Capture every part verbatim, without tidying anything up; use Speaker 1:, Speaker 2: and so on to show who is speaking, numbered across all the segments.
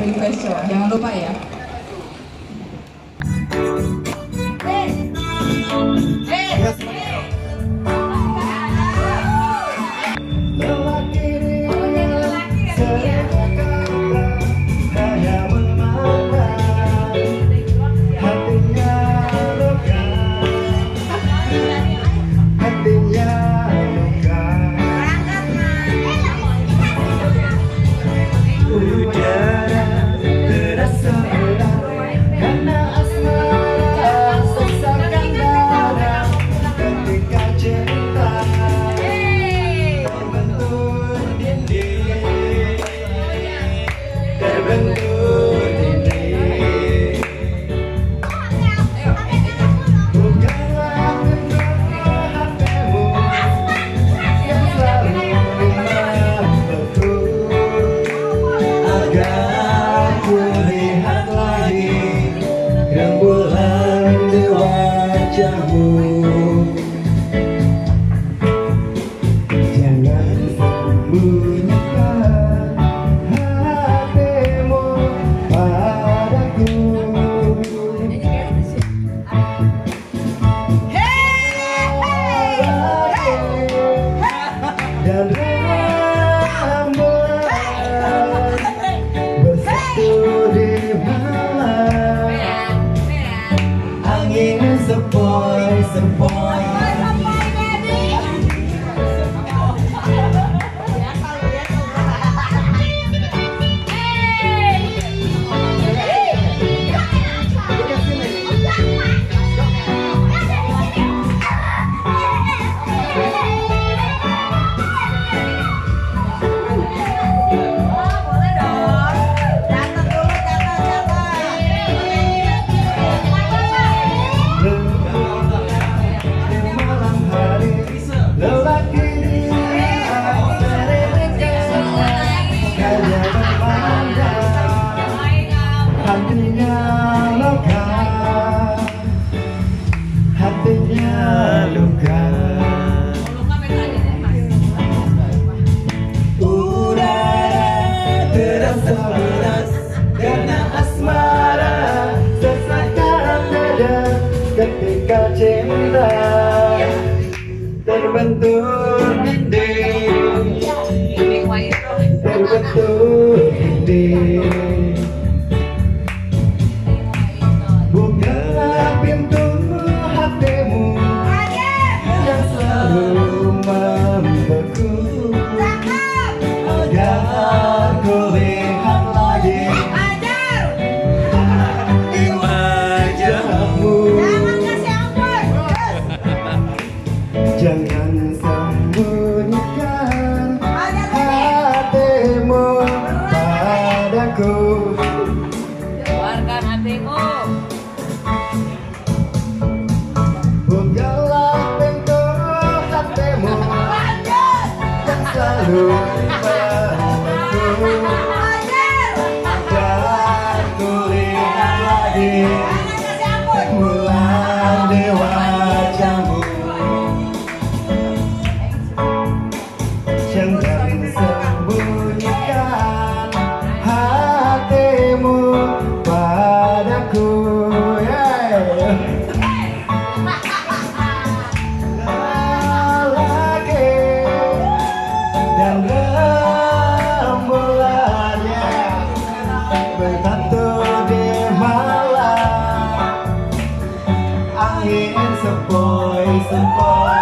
Speaker 1: dari Vesco. Jangan lupa ya.
Speaker 2: Terbentur dinding, terbentur dinding. Bukalah pintu hatimu yang selalu membeku, agar ku lihat lagi di wajahmu. Jangan sembunyikan hatimu padaku.
Speaker 3: Keluarkan hatimu.
Speaker 2: Bukalah pintu hatimu yang selalu membeku, agar ku lihat lagi bulan di wajahmu. Jangan sembunyikan hatimu padaku, yeah. Lelaki dan rembulan, yeah. Bersatu di malam, angin sepoi-sepoi.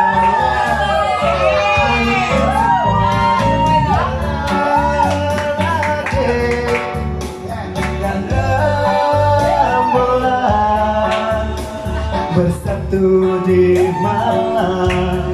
Speaker 2: Bersatu di malam,